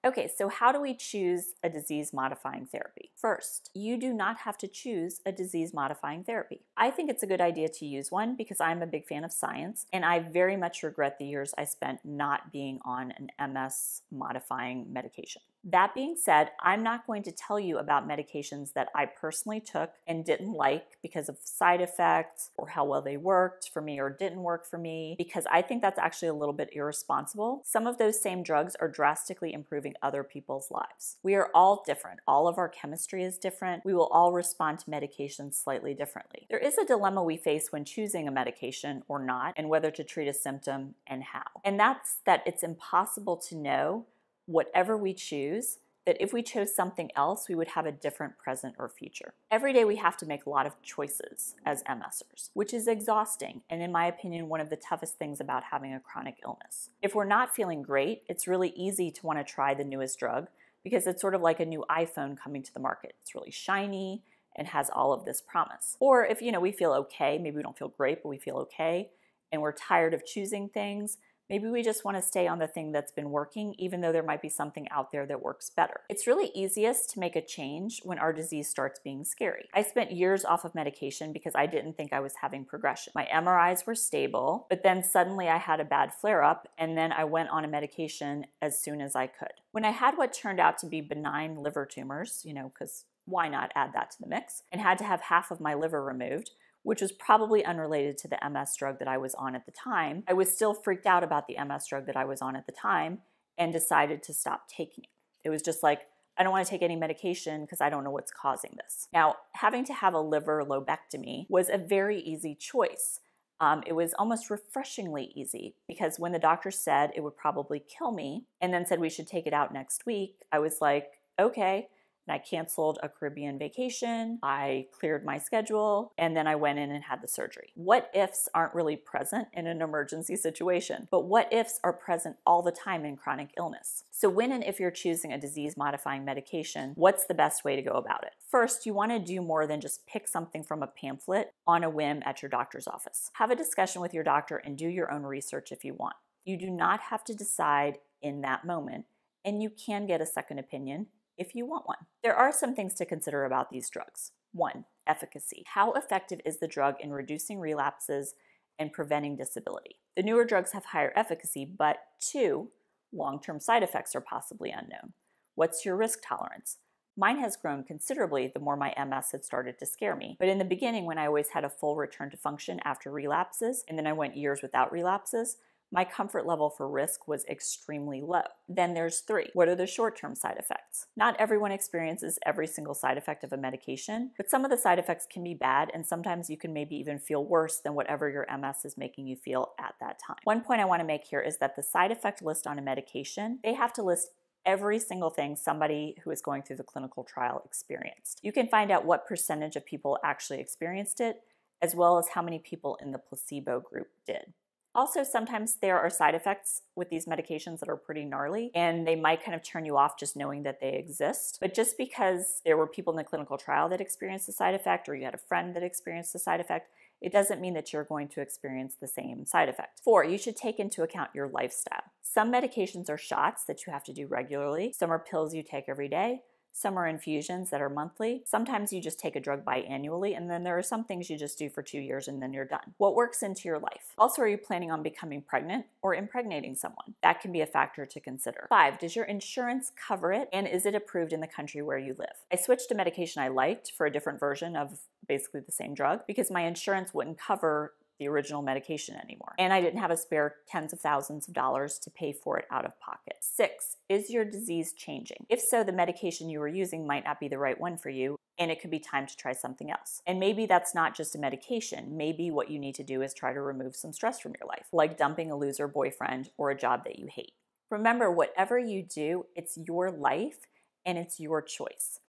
Okay, so how do we choose a disease-modifying therapy? First, you do not have to choose a disease-modifying therapy. I think it's a good idea to use one because I'm a big fan of science, and I very much regret the years I spent not being on an MS-modifying medication. That being said, I'm not going to tell you about medications that I personally took and didn't like because of side effects or how well they worked for me or didn't work for me, because I think that's actually a little bit irresponsible. Some of those same drugs are drastically improving other people's lives. We are all different. All of our chemistry is different. We will all respond to medications slightly differently. There is a dilemma we face when choosing a medication or not, and whether to treat a symptom and how. And that's that it's impossible to know, whatever we choose, that if we chose something else, we would have a different present or future. Every day we have to make a lot of choices as MSers, which is exhausting and, in my opinion, one of the toughest things about having a chronic illness. If we're not feeling great, it's really easy to want to try the newest drug because it's sort of like a new iPhone coming to the market. It's really shiny and has all of this promise. Or if we feel okay, maybe we don't feel great, but we feel okay, and we're tired of choosing things, maybe we just want to stay on the thing that's been working, even though there might be something out there that works better. It's really easiest to make a change when our disease starts being scary. I spent years off of medication because I didn't think I was having progression. My MRIs were stable, but then suddenly I had a bad flare-up, and then I went on a medication as soon as I could. When I had what turned out to be benign liver tumors, because why not add that to the mix, and had to have half of my liver removed, which was probably unrelated to the MS drug that I was on at the time, I was still freaked out about the MS drug that I was on at the time and decided to stop taking it. It was just like, I don't want to take any medication because I don't know what's causing this. Now, having to have a liver lobectomy was a very easy choice. It was almost refreshingly easy because when the doctor said it would probably kill me and then said we should take it out next week, I was like, okay. And I canceled a Caribbean vacation, I cleared my schedule, and then I went in and had the surgery. What ifs aren't really present in an emergency situation, but what ifs are present all the time in chronic illness. So when and if you're choosing a disease-modifying medication, what's the best way to go about it? First, you want to do more than just pick something from a pamphlet on a whim at your doctor's office. Have a discussion with your doctor and do your own research if you want. You do not have to decide in that moment, and you can get a second opinion if you want one. There are some things to consider about these drugs. 1, efficacy. How effective is the drug in reducing relapses and preventing disability? The newer drugs have higher efficacy, but 2, long-term side effects are possibly unknown. What's your risk tolerance? Mine has grown considerably the more my MS had started to scare me. But in the beginning, when I always had a full return to function after relapses, and then I went years without relapses, my comfort level for risk was extremely low. Then there's 3. What are the short-term side effects? Not everyone experiences every single side effect of a medication, but some of the side effects can be bad, and sometimes you can maybe even feel worse than whatever your MS is making you feel at that time. One point I want to make here is that the side effect list on a medication, they have to list every single thing somebody who is going through the clinical trial experienced. You can find out what percentage of people actually experienced it, as well as how many people in the placebo group did. Also, sometimes there are side effects with these medications that are pretty gnarly, and they might kind of turn you off just knowing that they exist. But just because there were people in the clinical trial that experienced the side effect, or you had a friend that experienced the side effect, it doesn't mean that you're going to experience the same side effect. 4, you should take into account your lifestyle. Some medications are shots that you have to do regularly. Some are pills you take every day. Some are infusions that are monthly. Sometimes you just take a drug biannually, and then there are some things you just do for 2 years and then you're done. What works into your life? Also, are you planning on becoming pregnant or impregnating someone? That can be a factor to consider. 5, does your insurance cover it, and is it approved in the country where you live? I switched a medication I liked for a different version of basically the same drug because my insurance wouldn't cover the original medication anymore. And I didn't have a spare tens of thousands of dollars to pay for it out of pocket. 6, is your disease changing? If so, the medication you were using might not be the right one for you, and it could be time to try something else. And maybe that's not just a medication. Maybe what you need to do is try to remove some stress from your life, like dumping a loser boyfriend or a job that you hate. Remember, whatever you do, it's your life and it's your choice.